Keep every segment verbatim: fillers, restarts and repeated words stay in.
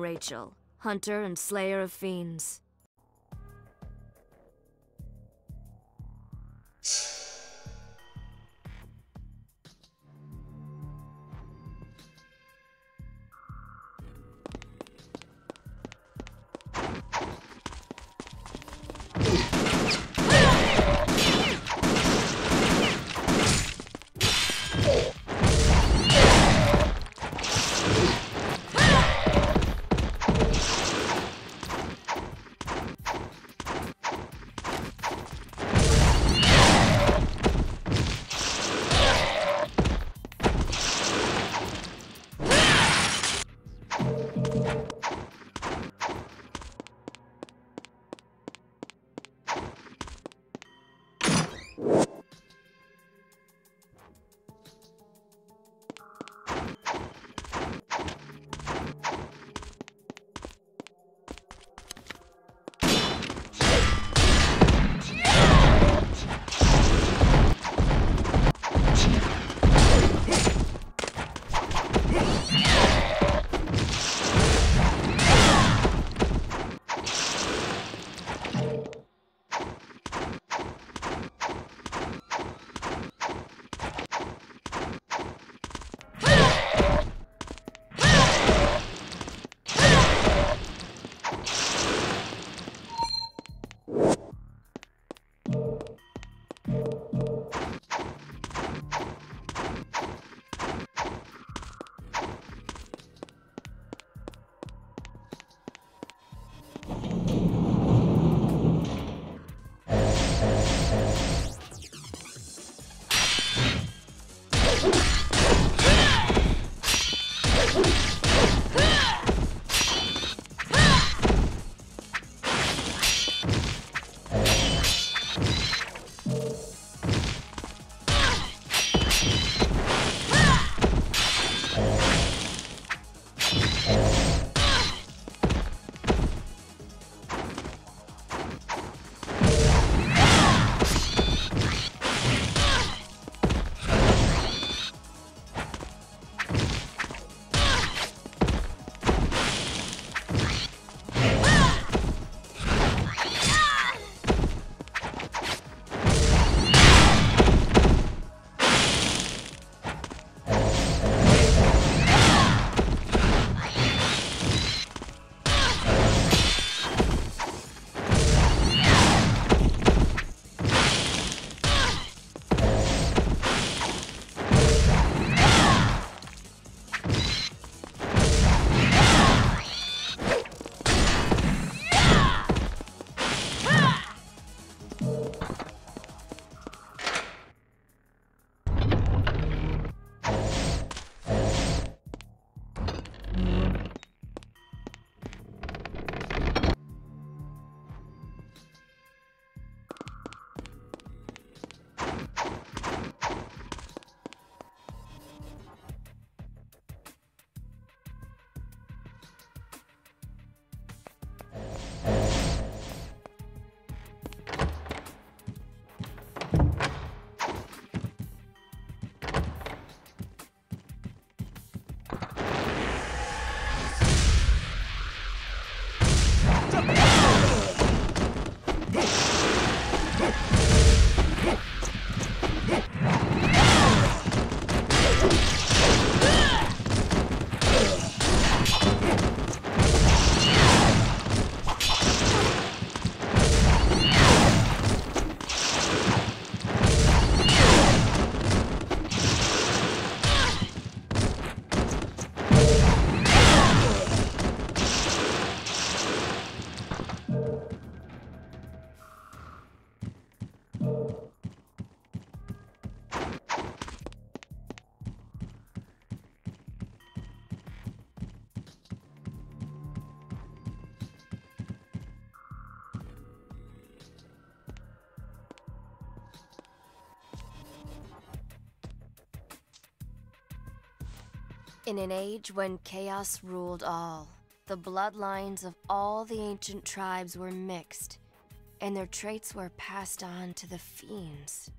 Rachel, hunter and slayer of fiends. In an age when chaos ruled all, the bloodlines of all the ancient tribes were mixed, and their traits were passed on to the fiends.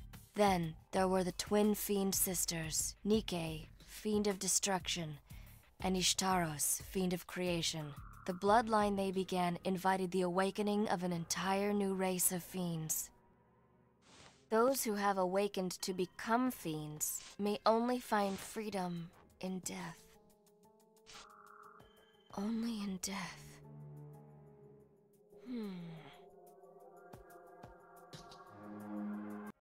Then there were the twin fiend sisters, Nike, fiend of destruction, and Ishtaros, fiend of creation. The bloodline they began invited the awakening of an entire new race of fiends. Those who have awakened to become fiends may only find freedom in death. Only in death. Hmm.